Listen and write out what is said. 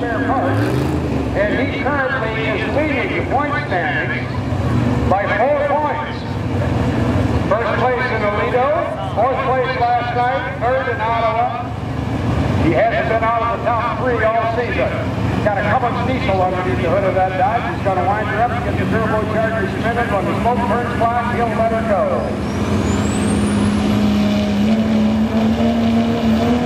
spare parts, and he currently is leading the point standings by 4 points. First place in Aledo, 4th place last night, 3rd in Ottawa. He hasn't been out of the top 3 all season. Got a Cummins diesel underneath the hood of that Dodge. He's going to wind her up and get the turbocharger spinning. When the smoke turns black, he'll let her go.